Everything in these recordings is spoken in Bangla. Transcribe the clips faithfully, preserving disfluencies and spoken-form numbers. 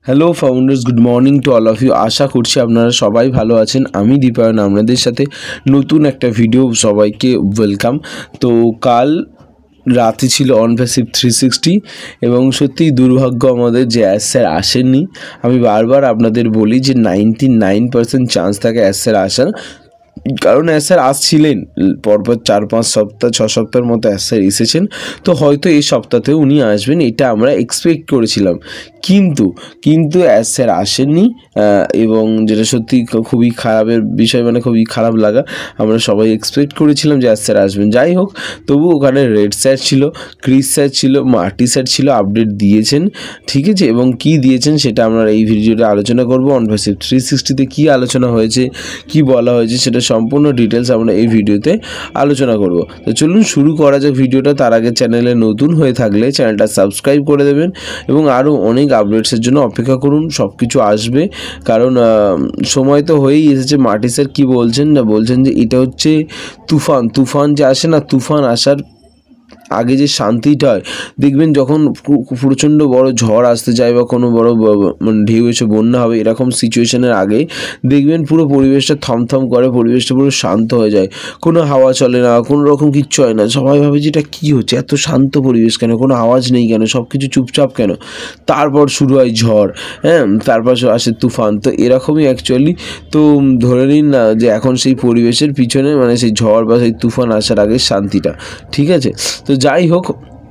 Hello founders, good morning to all of you. আশা করছি আপনারা সবাই ভালো আছেন। আমি দীপায়ন আপনাদের সাথে নতুন একটা ভিডিও, সবাইকে ওয়েলকাম। তো কাল রাতে ছিল অনপ্যাসিভ থ্রি সিক্সটি এবং সত্যিই দুর্ভাগ্য আমাদের যে অ্যাস স্যার আসেননি। আমি বারবার আপনাদের বলি যে নাইনটি নাইন পার্সেন্ট চান্স থাকে অ্যাস স্যার আসার, কারণ অ্যাস স্যার আসছিলেন পরপর চার পাঁচ সপ্তাহ ছ সপ্তাহের মতো অ্যাস স্যার এসেছেন। তো হয়তো এই সপ্তাহতেও উনি আসবেন, এটা আমরা এক্সপেক্ট করেছিলাম। কিন্তু কিন্তু অ্যাস স্যার আসেননি এবং যেটা সত্যি খুবই খারাপের বিষয়, মানে খুবই খারাপ লাগা। আমরা সবাই এক্সপেক্ট করেছিলাম যে অ্যাস স্যার আসবেন। যাই হোক, তবু ওখানে রেড স্যার ছিল, ক্রিস স্যার ছিল, মার্টি স্যার ছিল, আপডেট দিয়েছেন, ঠিক আছে। এবং কি দিয়েছেন সেটা আমরা এই ভিডিওতে আলোচনা করব। অনপ্যাসিভ থ্রি সিক্সটিতে কী আলোচনা হয়েছে, কি বলা হয়েছে, সেটা সম্পূর্ণ ডিটেলস আমরা এই ভিডিওতে আলোচনা করব। তো চলুন শুরু করা যাক ভিডিওটা। তার আগে চ্যানেলে নতুন হয়ে থাকলে চ্যানেলটা সাবস্ক্রাইব করে দেবেন এবং আরও অনেক আপডেটসের জন্য অপেক্ষা করুন। সব কিছু আসবে, কারণ সময় তো হয়েই এসেছে। মার্টি স্যার কী বলছেন না, বলছেন যে এটা হচ্ছে তুফান তুফান যে আসে না, তুফান আসার আগে যে শান্তিটা হয়, দেখবেন যখন প্রচণ্ড বড় ঝড় আসতে যায় বা কোনো বড় মানে ঢেউ এসে বন্যা হবে, এরকম সিচুয়েশনের আগে দেখবেন পুরো পরিবেশটা থমথম করে, পরিবেশটা পুরো শান্ত হয়ে যায়, কোনো হাওয়া চলে না, কোনো রকম কিচ্ছু হয় না। সবাই ভাবে যে এটা কী হচ্ছে, এত শান্ত পরিবেশ কেন, কোনো আওয়াজ নেই কেন, সব কিছু চুপচাপ কেন। তারপর শুরু হয় ঝড়, হ্যাঁ, তারপর আসে তুফান। তো এরকমই অ্যাকচুয়ালি তো ধরে নিন না যে এখন সেই পরিবেশের পিছনে, মানে সেই ঝড় বা সেই তুফান আসার আগে শান্তিটা, ঠিক আছে। তো যাই হোক,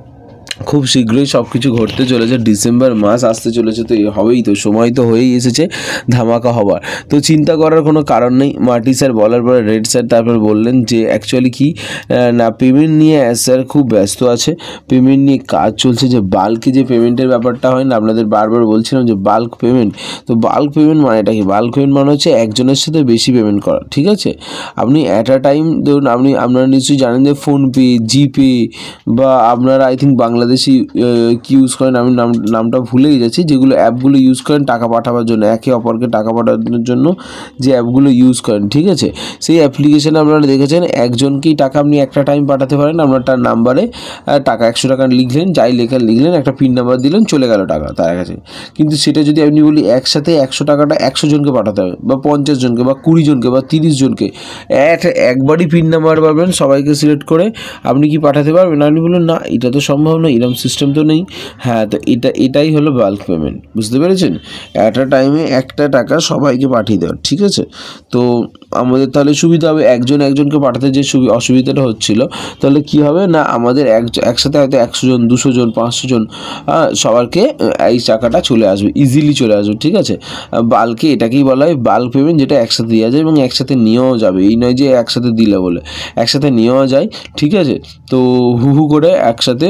খুব শীঘ্রই সব কিছু ঘটতে চলেছে। ডিসেম্বর মাস আসতে চলেছে, তো হবেই, তো সময় তো হয়েই এসেছে ধামাকা হবার। তো চিন্তা করার কোনো কারণ নেই। মার্টি স্যার বলার পরে রেড স্যার তারপর বললেন যে অ্যাকচুয়ালি কি না, পেমেন্ট নিয়ে স্যার খুব ব্যস্ত আছে, পেমেন্ট নিয়ে কাজ চলছে। যে বাল্কে যে পেমেন্টের ব্যাপারটা হয় না, আপনাদের বারবার বলছিলাম যে বাল্ক পেমেন্ট। তো বাল্ক পেমেন্ট মানেটা কি? বাল্ক পেমেন্ট মানে হচ্ছে একজনের সাথে বেশি পেমেন্ট করা, ঠিক আছে। আপনি অ্যাট আ টাইম, ধরুন আপনি আপনারা নিশ্চয়ই জানেন যে ফোনপে, জিপে বা আপনারা আই থিঙ্ক বাংলাদেশি কি ইউজ করেন, আমি নাম নামটা ভুলেই যাচ্ছি, যেগুলো অ্যাপগুলো ইউজ করেন টাকা পাঠাবার জন্য, একে অপরকে টাকা পাঠানোর জন্য যে অ্যাপগুলো ইউজ করেন, ঠিক আছে। সেই অ্যাপ্লিকেশানে আপনারা দেখেছেন একজনকেই টাকা আপনি একটা টাইম পাঠাতে পারেন। আপনার তার নাম্বারে টাকা একশো টাকা লিখলেন, যাই লেখা লিখলেন, একটা পিন নাম্বার দিলেন, চলে গেল টাকা তার কাছে। কিন্তু সেটা যদি আপনি বলি একসাথে একশো টাকাটা একশো জনকে পাঠাতে হবে, বা পঞ্চাশ জনকে বা কুড়ি জনকে বা তিরিশ জনকে, এক একবারই পিন নাম্বার পাবেন সবাইকে সিলেক্ট করে, আপনি কি পাঠাতে পারবেন? আপনি বলুন না, এটা তো সম্ভব না, এরকম সিস্টেম তো নেই। হ্যাঁ, তো এটা এটাই হলো বাল্ক পেমেন্ট, বুঝতে পেরেছেন? অ্যাট আ টাইমে একটা টাকা সবাইকে পাঠিয়ে দেওয়ার, ঠিক আছে। তো আমাদের তাহলে সুবিধা হবে, একজন একজনকে পাঠাতে যে অসুবিধাটা হচ্ছিল, তাহলে কি হবে না, আমাদের এক একসাথে হয়তো একশো জন, দুশো জন, পাঁচশো জন সবারকে এই টাকাটা চলে আসবে, ইজিলি চলে আসবে, ঠিক আছে। বাল্কে এটাকেই বলা হয় বাল্ক পেমেন্ট, যেটা একসাথে দেওয়া যায় এবং একসাথে নিয়েও যাবে। এই নয় যে একসাথে দিলে বলে, একসাথে নেওয়া যায়, ঠিক আছে। তো হু হু করে একসাথে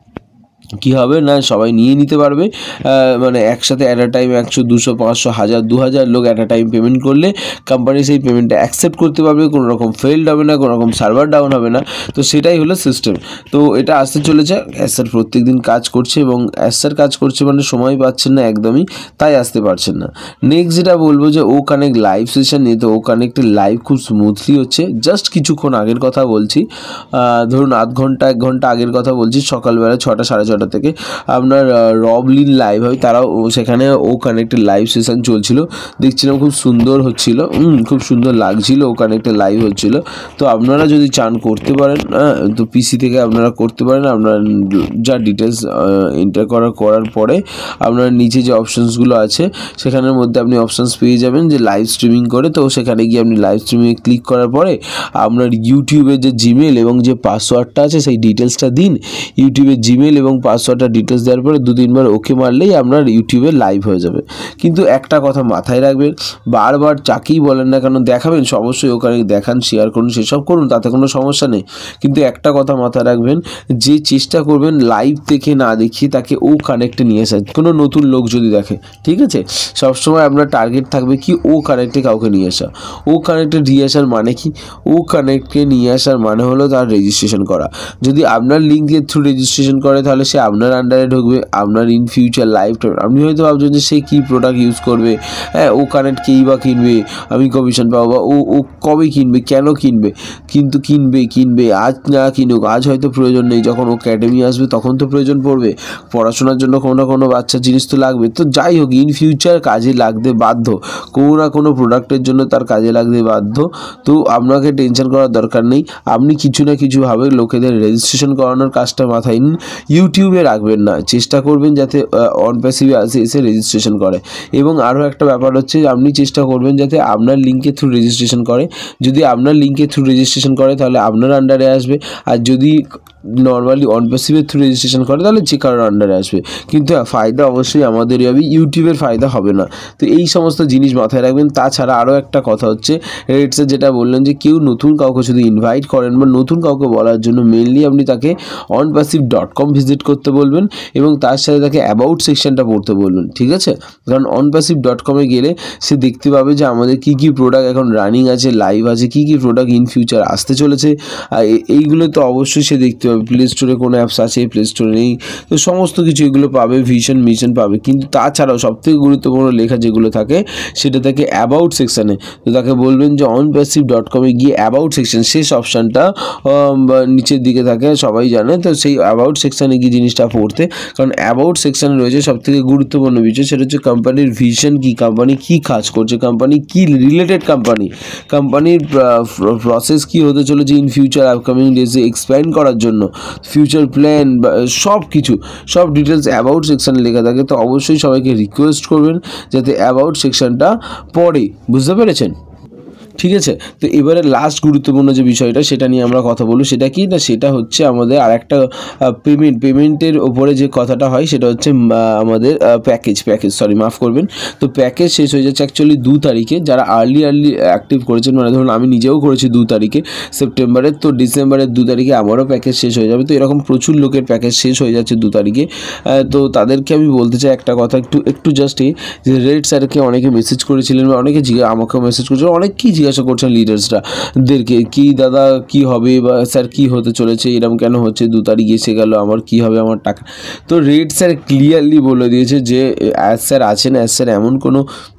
কী হবে না, সবাই নিয়ে নিতে পারবে, মানে একসাথে অ্যাট আ টাইম একশো, দুশো, পাঁচশো, হাজার, দু হাজার লোক অ্যাট আ টাইম পেমেন্ট করলে কোম্পানি সেই পেমেন্টটা অ্যাকসেপ্ট করতে পারবে, কোনো রকম ফেলড হবে না, কোনো রকম সার্ভার ডাউন হবে না। তো সেটাই হলো সিস্টেম। তো এটা আসতে চলেছে। অ্যাস স্যার প্রত্যেক দিন কাজ করছে এবং অ্যাস স্যার কাজ করছে মানে সময় পাচ্ছেন না একদমই, তাই আসতে পারছেন না। নেক্সট যেটা বলবো যে ও কানেক্ট লাইভ সেশন নিয়ে, তো ও কানেক্টের লাইভ খুব স্মুথলি হচ্ছে। জাস্ট কিছুক্ষণ আগের কথা বলছি, ধরুন আধ ঘন্টা এক ঘন্টা আগের কথা বলছি, সকালবেলা ছটা সাড়ে ছটা থেকে আপনার রবলিন লাইভ হয়, তারাও সেখানে ও কানেক্টের লাইভ সেশন চলছিল, দেখছিলাম খুব সুন্দর হচ্ছিল, খুব সুন্দর লাগছিল, ও কানেক্টের লাইভ হচ্ছিল। তো আপনারা যদি চান করতে পারেন, তো পিসি থেকে আপনারা করতে পারেন। আপনার যা ডিটেলস এন্টার করার করার পরে আপনার নিচে যে অপশানসগুলো আছে সেখানের মধ্যে আপনি অপশানস পেয়ে যাবেন যে লাইভ স্ট্রিমিং করে। তো সেখানে গিয়ে আপনি লাইভ স্ট্রিমিংয়ে ক্লিক করার পরে আপনার ইউটিউবের যে জিমেল এবং যে পাসওয়ার্ডটা আছে সেই ডিটেলসটা দিন। ইউটিউবের জিমেল এবং পাসওয়ার্ডটা ডিটেলস দেওয়ার পরে দু তিনবার ওকে মারলেই আপনার ইউটিউবে লাইভ হয়ে যাবে। কিন্তু একটা কথা মাথায় রাখবেন, বারবার যাকেই বলেন না কেন দেখাবেন, অবশ্যই ওখানে দেখান, শেয়ার করুন, সেসব করুন, তাতে কোনো সমস্যা নেই। কিন্তু একটা কথা মাথায় রাখবেন, যে চেষ্টা করবেন লাইভ দেখে না দেখিয়ে তাকে ও কানেক্টে নিয়ে আসা, কোনো নতুন লোক যদি দেখে, ঠিক আছে। সবসময় আপনার টার্গেট থাকবে কি, ও কানেক্টে কাউকে নিয়ে আসা। ও কানেক্টে নিয়ে আসার মানে কি? ও কানেক্টকে নিয়ে আসার মানে হলো তার রেজিস্ট্রেশন করা। যদি আপনার লিঙ্কের থ্রু রেজিস্ট্রেশন করে তাহলে সে আপনার আন্ডারে ঢুকবে, আপনার ইন ফিউচার লাইফ টাইম আপনি হয়তো ভাবছেন যে সে কী প্রোডাক্ট ইউজ করবে, হ্যাঁ ও কানেক্ট কেই বা কিনবে, আমি কমিশন পাবো, বা ও ও কবে কিনবে, কেন কিনবে, কিন্তু কিনবে কিনবে আজ না কিনুক, আজ হয়তো প্রয়োজন নেই, যখন ও একাডেমি আসবে তখন তো প্রয়োজন পড়বে, পড়াশোনার জন্য কোনো না কোনো বাচ্চা জিনিস তো লাগবে। তো যাই হোক ইন ফিউচার কাজে লাগতে বাধ্য, কোনো না কোনো প্রোডাক্টের জন্য তার কাজে লাগতে বাধ্য। তো আপনাকে টেনশন করার দরকার নেই, আপনি কিছু না কিছুভাবে লোকেদের রেজিস্ট্রেশন করানোর কাজটা মাথায় নিন, ইউটিউবে রাখবেন না, চেষ্টা করবেন যাতে অনপ্যাসিভে আসে এসে রেজিস্ট্রেশন করে। এবং আরও একটা ব্যাপার হচ্ছে আপনি চেষ্টা করবেন যাতে আপনার লিঙ্কের থ্রু রেজিস্ট্রেশন করে, যদি আপনার লিঙ্কের থ্রু রেজিস্ট্রেশন করে তাহলে আপনার আন্ডারে আসবে, আর যদি নর্মালি অনপ্যাসিভের থ্রু রেজিস্ট্রেশন করে তাহলে যে কারোর আন্ডারে আসবে, কিন্তু ফায়দা অবশ্যই আমাদেরই হবে, ইউটিউবের ফায়দা হবে না। তো এই সমস্ত জিনিস মাথায় রাখবেন। তাছাড়া আরও একটা কথা হচ্ছে রেটসে যেটা বললেন যে কেউ নতুন কাউকে যদি ইনভাইট করেন বা নতুন কাউকে বলার জন্য মেনলি আপনি তাকে অনপ্যাসিভ ডট কম ভিজিট করতে বলবেন এবং তার সাথে তাকে অ্যাবাউট সেকশনটা পড়তে বলবেন, ঠিক আছে? কারণ অনপ্যাসিভ ডট কমে গেলে সে দেখতে পাবে যে আমাদের কী কী প্রোডাক্ট এখন রানিং আছে, লাইভ আছে, কী কী প্রোডাক্ট ইন ফিউচার আসতে চলেছে, এইগুলো তো অবশ্যই সে দেখতে পাবে। প্লে স্টোরে কোনো অ্যাপস আছে, প্লে স্টোরে নেই, তো সমস্ত কিছু এগুলো পাবে, ভিশন মিশন পাবে। কিন্তু তাছাড়াও সবথেকে গুরুত্বপূর্ণ লেখা যেগুলো থাকে সেটা থাকে অ্যাবাউট সেকশানে। তো তাকে বলবেন যে অনপ্যাসিভ ডট কমে গিয়ে অ্যাবাউট সেকশন, শেষ অপশানটা নিচের দিকে থাকে, সবাই জানে, তো সেই অ্যাবাউট সেকশানে গিয়ে জিনিসটা পড়তে। কারণ অ্যাবাউট সেকশানে রয়েছে সবথেকে গুরুত্বপূর্ণ বিষয়, সেটা হচ্ছে কোম্পানির ভিশন কী, কোম্পানি কী কাজ করছে, কোম্পানি কী রিলেটেড কোম্পানি, কোম্পানির প্রসেস কী হতে চলেছে ইন ফিউচার আপকামিং ডেজে এক্সপ্যান্ড করার জন্য, ফিউচার প্ল্যান, সব কিছু সব ডিটেলস অ্যাবাউট সেকশানে লেখা থাকে। তো অবশ্যই সবাইকে রিকোয়েস্ট করবেন যাতে অ্যাবাউট সেকশানটা পড়ে, বুঝতে পেরেছেন? ঠিক আছে, তো এবারে লাস্ট গুরুত্বপূর্ণ যে বিষয়টা সেটা নিয়ে আমরা কথা বলব, সেটা কি না, সেটা হচ্ছে আমাদের আর একটা পেমেন্ট পেমেন্টের ওপরে যে কথাটা হয় সেটা হচ্ছে আমাদের প্যাকেজ প্যাকেজ সরি মাফ করবেন। তো প্যাকেজ শেষ হয়ে যাচ্ছে অ্যাকচুয়ালি দু তারিখে, যারা আর্লি আর্লি অ্যাক্টিভ করেছেন, মানে ধরুন আমি নিজেও করেছি দু তারিখে সেপ্টেম্বরের, তো ডিসেম্বরের দু তারিখে আমারও প্যাকেজ শেষ হয়ে যাবে। তো এরকম প্রচুর লোকের প্যাকেজ শেষ হয়ে যাচ্ছে দু তারিখে। তো তাদেরকে আমি বলতে চাই একটা কথা, একটু একটু জাস্ট এই যে রেড স্যারকে অনেকে মেসেজ করেছিলেন বা অনেকে জিজ্ঞাসা আমাকেও মেসেজ করেছিলেন, অনেক কি জিজ্ঞাসা করছেন লিডার্সরা দেরকে, কি দাদা কি হবে বা স্যার কি হতে চলেছে, এরকম কেন হচ্ছে, দু তারিখ এসে গেল, আমার কি হবে, আমার টাকা। তো রেড স্যার ক্লিয়ারলি বলে দিয়েছে যে অ্যাজ স্যার আছেন, অ্যাজ স্যার এমন কোনো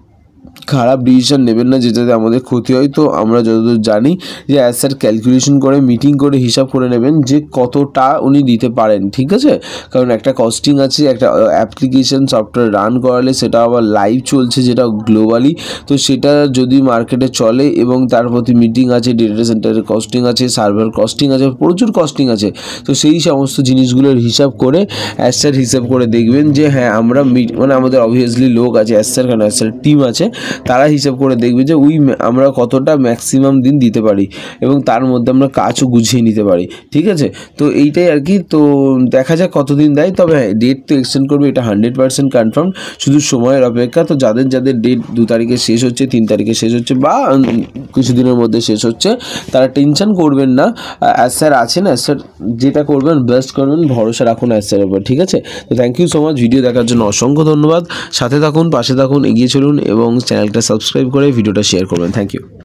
খারাপ ডিসিশন নেবেন না যেটাতে আমাদের ক্ষতি হয়। তো আমরা যতদূর জানি যে অ্যাজ স্যার ক্যালকুলেশন করে মিটিং করে হিসাব করে নেবেন যে কতটা উনি দিতে পারেন, ঠিক আছে? কারণ একটা কস্টিং আছে, একটা অ্যাপ্লিকেশন সফটওয়্যার রান করালে সেটা আবার লাইভ চলছে যেটা গ্লোবালি, তো সেটা যদি মার্কেটে চলে এবং তার প্রতি মিটিং আছে, ডেটা সেন্টারের কস্টিং আছে, সার্ভার কস্টিং আছে, প্রচুর কস্টিং আছে। তো সেই সমস্ত জিনিসগুলোর হিসাব করে অ্যাজ স্যার হিসাব করে দেখবেন যে হ্যাঁ আমরা মানে আমাদের অবভিয়াসলি লোক আছে অ্যাজ স্যার, কারণ অ্যাজ স্যার টিম আছে, তারা হিসাব করে দেখবে যে উই আমরা কতটা ম্যাক্সিমাম দিন দিতে পারি এবং তার মধ্যে আমরা কাজও গুছিয়ে নিতে পারি, ঠিক আছে? তো এইটাই আর কি। তো দেখা যাক কতদিন দেয়, তবে হ্যাঁ ডেট তো এক্সটেন্ড করবে, এটা হান্ড্রেড পার্সেন্ট কনফার্ম, শুধু সময়ের অপেক্ষা। তো যাদের যাদের ডেট দু তারিখে শেষ হচ্ছে, তিন তারিখে শেষ হচ্ছে বা কিছুদিনের মধ্যে শেষ হচ্ছে, তারা টেনশন করবেন না, অ্যাজ স্যার আছেন, অ্যাজ স্যার যেটা করবেন বেস্ট করবেন, ভরসা রাখুন অ্যাজ স্যারের উপর, ঠিক আছে? তো thank you so much, video দেখার জন্য অসংখ্য ধন্যবাদ। সাথে থাকুন, পাশে থাকুন, এগিয়ে চলুন এবং চ্যানেলটা সাবস্ক্রাইব করে ভিডিওটা শেয়ার করবেন। Thank you.